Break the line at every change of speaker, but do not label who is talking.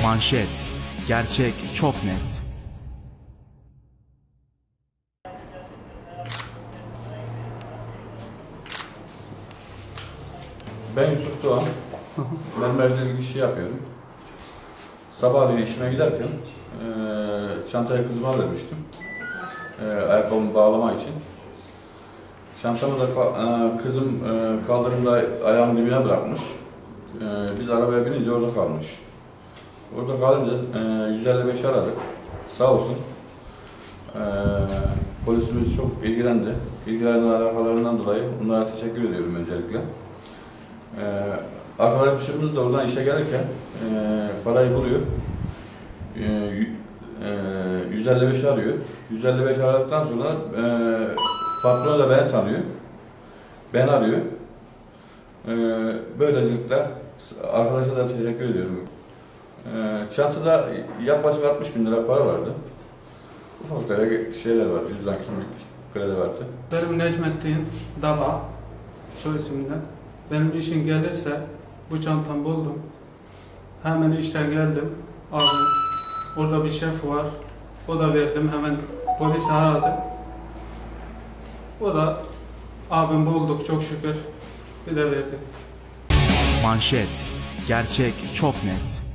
Manşet, gerçek çok net.
Ben Yusuf Doğan. Ben merkezlik işi yapıyorum. Sabahleyin işime giderken çantaya kızıma vermiştim. Ayakkabımı bağlamak için. Çantamı da kızım kaldırımda ayağımın dibine bırakmış. Biz arabaya binince orada kalmış. Orada kalınca 155 aradık. Sağ olsun. Polisimiz çok ilgilendi. İlgilenme alakalarından dolayı onlara teşekkür ediyorum öncelikle. Arkadaşımız da oradan işe gelirken parayı buluyor. 155 arıyor. 155 aradıktan sonra patronu da beni tanıyor. Ben arıyor. Böylelikle arkadaşa da teşekkür ediyorum. Çantada yaklaşık 60.000 lira para vardı. Ufak tefek şeyler var, cüzdan, kimlik, kredi vardı.
Benim Necmettin Dava, soy isimden. Benim işim gelirse bu çantamı buldum. Hemen işten geldim. Abi orada bir şef var. O da verdim. Hemen polis aradı. O da abim bulduk çok şükür. Bir de verdik.
Manşet, gerçek çok net.